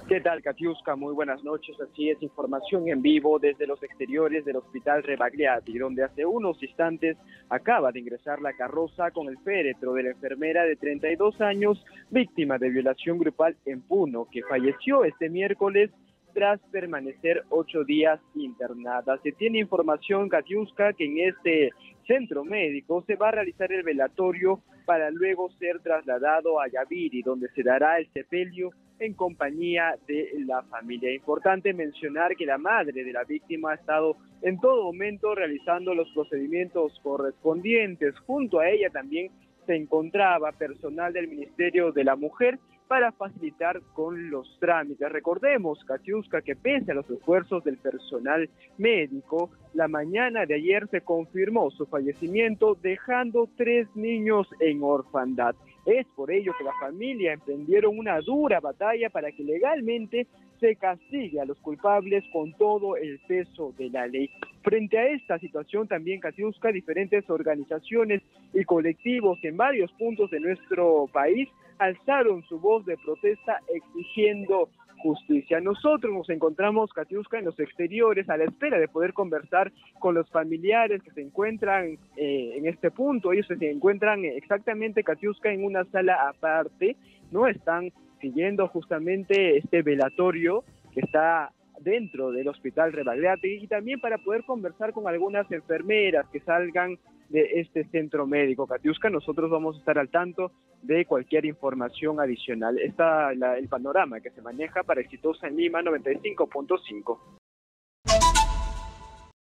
¿Qué tal, Katiuska? Muy buenas noches. Así es, información en vivo desde los exteriores del Hospital Rebagliati, donde hace unos instantes acaba de ingresar la carroza con el féretro de la enfermera de 32 años, víctima de violación grupal en Puno, que falleció este miércoles tras permanecer 8 días internada. Se tiene información, Katiuska, que en este centro médico se va a realizar el velatorio para luego ser trasladado a Yaviri, donde se dará el sepelio en compañía de la familia. Importante mencionar que la madre de la víctima ha estado en todo momento realizando los procedimientos correspondientes. Junto a ella también se encontraba personal del Ministerio de la Mujer para facilitar con los trámites. Recordemos, Katiuska, que pese a los esfuerzos del personal médico, la mañana de ayer se confirmó su fallecimiento, dejando 3 niños en orfandad. Es por ello que la familia emprendieron una dura batalla para que legalmente se castigue a los culpables con todo el peso de la ley. Frente a esta situación también, Katiuska, diferentes organizaciones y colectivos en varios puntos de nuestro país alzaron su voz de protesta exigiendo justicia. Nosotros nos encontramos, Katiuska, en los exteriores a la espera de poder conversar con los familiares que se encuentran en este punto. Ellos se encuentran exactamente, Katiuska, en una sala aparte, no están siguiendo justamente este velatorio que está dentro del Hospital Rebagliati, y también para poder conversar con algunas enfermeras que salgan de este centro médico. Katiuska, nosotros vamos a estar al tanto de cualquier información adicional. Está el panorama que se maneja para Exitosa en Lima 95.5.